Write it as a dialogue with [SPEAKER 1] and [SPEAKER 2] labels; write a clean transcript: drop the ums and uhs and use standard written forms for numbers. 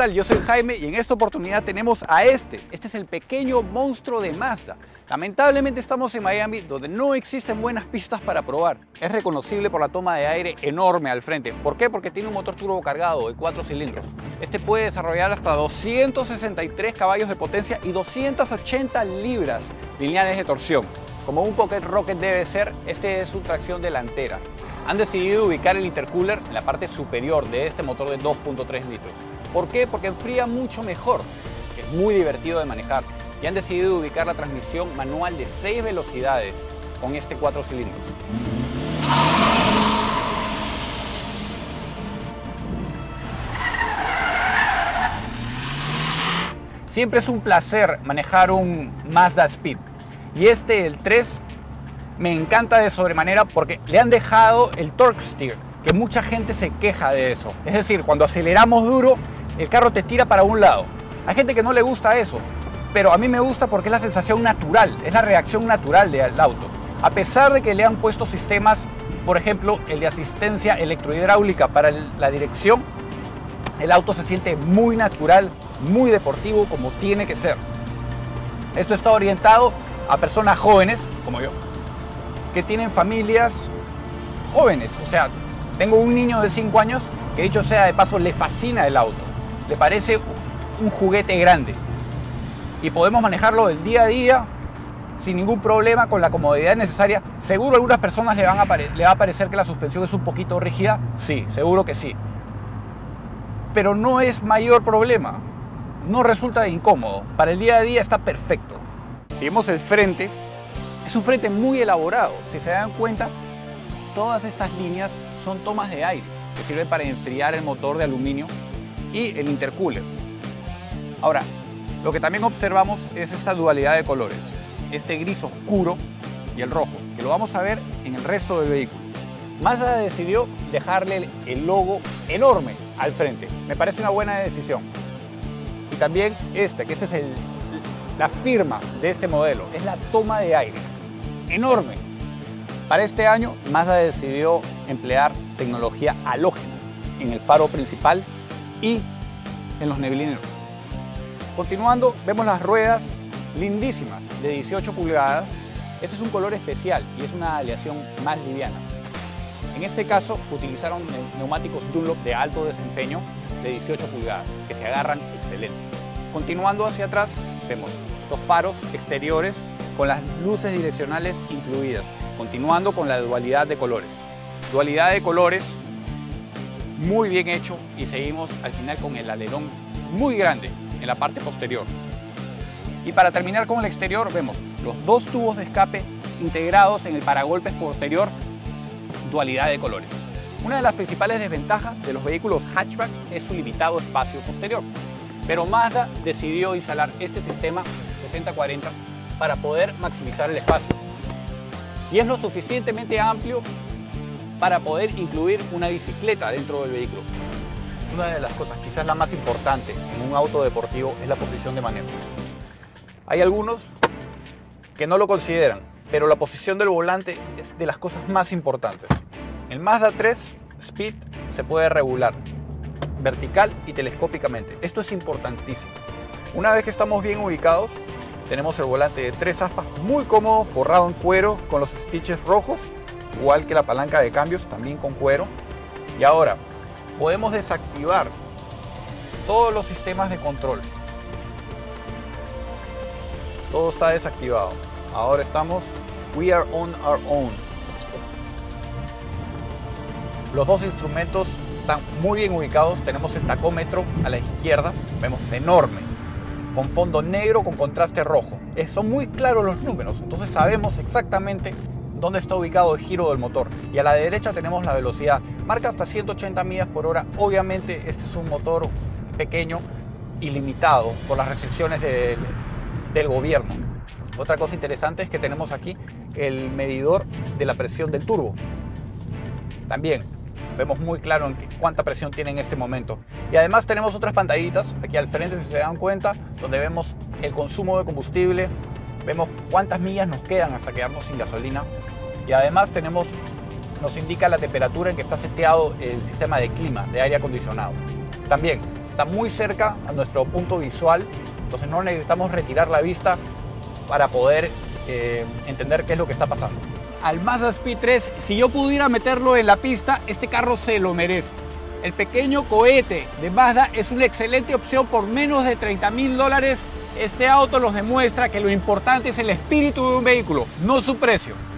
[SPEAKER 1] tal? Yo soy Jaime y en esta oportunidad tenemos a este es el pequeño monstruo de Mazda. Lamentablemente estamos en Miami, donde no existen buenas pistas para probar. Es reconocible por la toma de aire enorme al frente. ¿Por qué? Porque tiene un motor turbo cargado de 4 cilindros. Este puede desarrollar hasta 263 caballos de potencia y 280 libras lineales de torsión. Como un Pocket Rocket debe ser, este es su tracción delantera. Han decidido ubicar el intercooler en la parte superior de este motor de 2.3 litros. ¿Por qué? Porque enfría mucho mejor, es muy divertido de manejar. Y han decidido ubicar la transmisión manual de 6 velocidades con este 4 cilindros. Siempre es un placer manejar un Mazda Speed. Y el 3, me encanta de sobremanera porque le han dejado el torque steer, que mucha gente se queja de eso. Es decir, cuando aceleramos duro, el carro te tira para un lado. Hay gente que no le gusta eso, pero a mí me gusta porque es la sensación natural, es la reacción natural del auto. A pesar de que le han puesto sistemas, por ejemplo, el de asistencia electrohidráulica para la dirección, el auto se siente muy natural, muy deportivo, como tiene que ser. Esto está orientado a personas jóvenes, como yo, que tienen familias jóvenes. O sea, tengo un niño de 5 años que, dicho sea de paso, le fascina el auto. Le parece un juguete grande. Y podemos manejarlo del día a día sin ningún problema, con la comodidad necesaria. Seguro a algunas personas le va a parecer que la suspensión es un poquito rígida. Sí, seguro que sí. Pero no es mayor problema. No resulta incómodo. Para el día a día está perfecto. Si vemos el frente, es un frente muy elaborado. Si se dan cuenta, todas estas líneas son tomas de aire que sirven para enfriar el motor de aluminio y el intercooler. Ahora, lo que también observamos es esta dualidad de colores, este gris oscuro y el rojo, que lo vamos a ver en el resto del vehículo. Mazda decidió dejarle el logo enorme al frente. Me parece una buena decisión. Y también que esta es la firma de este modelo, es la toma de aire, enorme. Para este año, Mazda decidió emplear tecnología halógena en el faro principal y en los neblineros. Continuando, vemos las ruedas lindísimas de 18 pulgadas. Este es un color especial y es una aleación más liviana. En este caso, utilizaron neumáticos Dunlop de alto desempeño de 18 pulgadas, que se agarran excelente. Continuando hacia atrás, vemos los faros exteriores con las luces direccionales incluidas. Continuando con la dualidad de colores. Dualidad de colores muy bien hecho, y seguimos al final con el alerón muy grande en la parte posterior. Y para terminar con el exterior, vemos los 2 tubos de escape integrados en el paragolpes posterior. Dualidad de colores. Una de las principales desventajas de los vehículos hatchback es su limitado espacio posterior, pero Mazda decidió instalar este sistema 60-40 para poder maximizar el espacio, y es lo suficientemente amplio para poder incluir una bicicleta dentro del vehículo. Una de las cosas, quizás la más importante en un auto deportivo, es la posición de manejo. Hay algunos que no lo consideran, pero la posición del volante es de las cosas más importantes. El Mazda 3 Speed se puede regular vertical y telescópicamente. Esto es importantísimo. Una vez que estamos bien ubicados, tenemos el volante de 3 aspas muy cómodo, forrado en cuero, con los stitches rojos, igual que la palanca de cambios, también con cuero. Y ahora podemos desactivar todos los sistemas de control. Todo está desactivado. Ahora estamos We are on our own. Los 2 instrumentos están muy bien ubicados. Tenemos el tacómetro a la izquierda, vemos enorme, con fondo negro con contraste rojo. Son muy claros los números, entonces sabemos exactamente dónde está ubicado el giro del motor. Y a la derecha tenemos la velocidad, marca hasta 180 millas por hora. Obviamente este es un motor pequeño y limitado por las restricciones del gobierno. Otra cosa interesante es que tenemos aquí el medidor de la presión del turbo. También vemos muy claro cuánta presión tiene en este momento. Y además tenemos otras pantallitas aquí al frente, si se dan cuenta, donde vemos el consumo de combustible, vemos cuántas millas nos quedan hasta quedarnos sin gasolina. Y además nos indica la temperatura en que está seteado el sistema de clima, de aire acondicionado. También, está muy cerca a nuestro punto visual, entonces no necesitamos retirar la vista para poder entender qué es lo que está pasando. Al Mazda Speed 3, si yo pudiera meterlo en la pista, este carro se lo merece. El pequeño cohete de Mazda es una excelente opción por menos de $30.000. Este auto nos demuestra que lo importante es el espíritu de un vehículo, no su precio.